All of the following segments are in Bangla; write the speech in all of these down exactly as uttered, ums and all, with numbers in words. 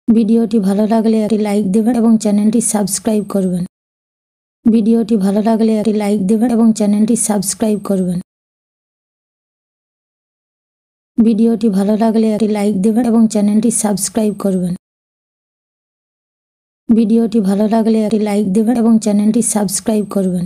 ভিডিওটি ভালো লাগলে একটি লাইক দেবেন এবং চ্যানেলটি সাবস্ক্রাইব করবেন। ভিডিওটি ভালো লাগলে একটি লাইক দেবেন এবং চ্যানেলটি সাবস্ক্রাইব করবেন। ভিডিওটি ভালো লাগলে একটি লাইক দেবেন এবং চ্যানেলটি সাবস্ক্রাইব করবেন। ভিডিওটি ভালো লাগলে একটি লাইক দেবেন এবং চ্যানেলটি সাবস্ক্রাইব করবেন।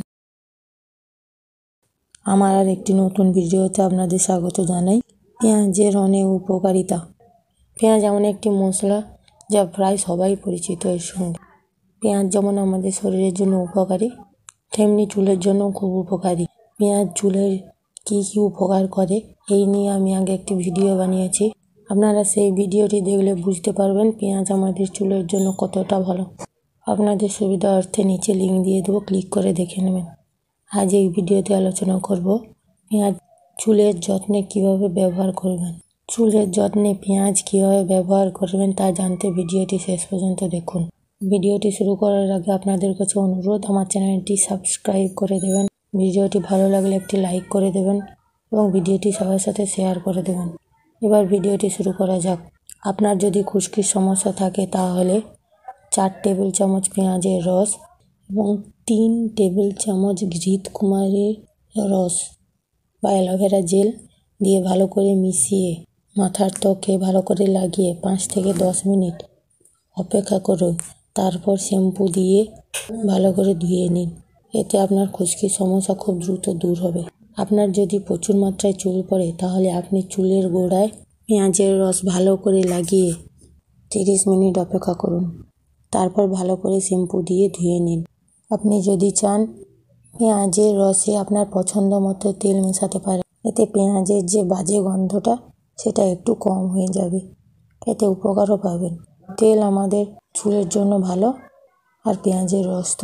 আমার আর একটি নতুন ভিডিওতে আপনাদের স্বাগত জানাই। পেঁয়াজের অনেক উপকারিতা। পেঁয়াজ এমন একটি মশলা যা প্রায় সবাই পরিচিত। এর সঙ্গে পেঁয়াজ যেমন আমাদের শরীরের জন্য উপকারী, তেমনি চুলের জন্য খুব উপকারী। পেঁয়াজ চুলের কি কি উপকার করে এই নিয়ে আমি আগে একটি ভিডিও বানিয়েছি। আপনারা সেই ভিডিওটি দেখলে বুঝতে পারবেন পেঁয়াজ আমাদের চুলের জন্য কতটা ভালো। আপনাদের সুবিধা অর্থে নিচে লিঙ্ক দিয়ে দেবো, ক্লিক করে দেখে নেবেন। আজ এই ভিডিওতে আলোচনা করব পেঁয়াজ চুলের যত্নে কিভাবে ব্যবহার করবেন। চুলের যত্নে পেঁয়াজ কিভাবে ব্যবহার করবেন তা জানতে ভিডিওটি শেষ পর্যন্ত দেখুন। ভিডিওটি শুরু করার আগে আপনাদের কাছে অনুরোধ, আমার চ্যানেলটি সাবস্ক্রাইব করে দেবেন। ভিডিওটি ভালো লাগলে একটি লাইক করে দেবেন এবং ভিডিওটি সবার সাথে শেয়ার করে দেবেন। এবার ভিডিওটি শুরু করা যাক। আপনার যদি খুশকির সমস্যা থাকে তাহলে চার টেবিল চামচ পেঁয়াজের রস এবং তিন টেবিল চামচ ঘৃতকুমারীর রস বা অ্যালোভেরা জেল দিয়ে ভালো করে মিশিয়ে মাথার ত্বকে ভালো করে লাগিয়ে পাঁচ থেকে দশ মিনিট অপেক্ষা করুন। তারপর শ্যাম্পু দিয়ে ভালো করে ধুয়ে নিন। এতে আপনার খুশকির সমস্যা খুব দ্রুত দূর হবে। আপনার যদি প্রচুর মাত্রায় চুল পড়ে তাহলে আপনি চুলের গোড়ায় পেঁয়াজের রস ভালো করে লাগিয়ে তিরিশ মিনিট অপেক্ষা করুন। তারপর ভালো করে শ্যাম্পু দিয়ে ধুয়ে নিন। আপনি যদি চান পেঁয়াজের রসে আপনার পছন্দ মতো তেল মেশাতে পারেন। এতে পেঁয়াজের যে বাজে গন্ধটা সেটা একটু কম হয়ে যাবে। এতে উপকারও পাবেন। তেল আমাদের চুলের জন্য ভালো আর পেঁয়াজের রস তো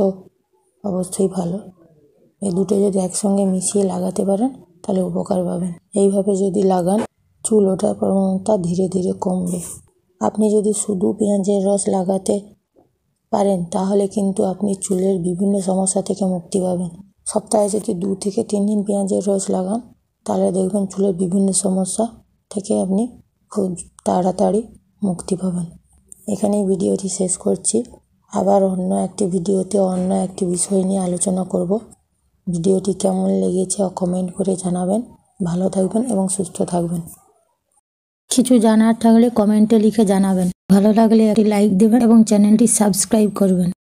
অবশ্যই ভালো। এই দুটো যদি একসঙ্গে মিশিয়ে লাগাতে পারেন তাহলে উপকার পাবেন। এইভাবে যদি লাগান চুল ওঠার প্রবণতা ধীরে ধীরে কমবে। আপনি যদি শুধু পেঁয়াজের রস লাগাতে পারেন তাহলে কিন্তু আপনি চুলের বিভিন্ন সমস্যা থেকে মুক্তি পাবেন। সপ্তাহে যদি দু থেকে তিন দিন পেঁয়াজের রস লাগান তাহলে দেখবেন চুলের বিভিন্ন সমস্যা থেকে আপনি খুব তাড়াতাড়ি মুক্তি পাবেন। এখানেই ভিডিওটি শেষ করছি। আবার অন্য একটি ভিডিওতে অন্য একটি বিষয় নিয়ে আলোচনা করব। ভিডিওটি কেমন লেগেছে কমেন্ট করে জানাবেন। ভালো থাকবেন এবং সুস্থ থাকবেন। কিছু জানার থাকলে কমেন্টে লিখে জানাবেন। ভালো লাগলে একটি লাইক দেবেন এবং চ্যানেলটি সাবস্ক্রাইব করবেন।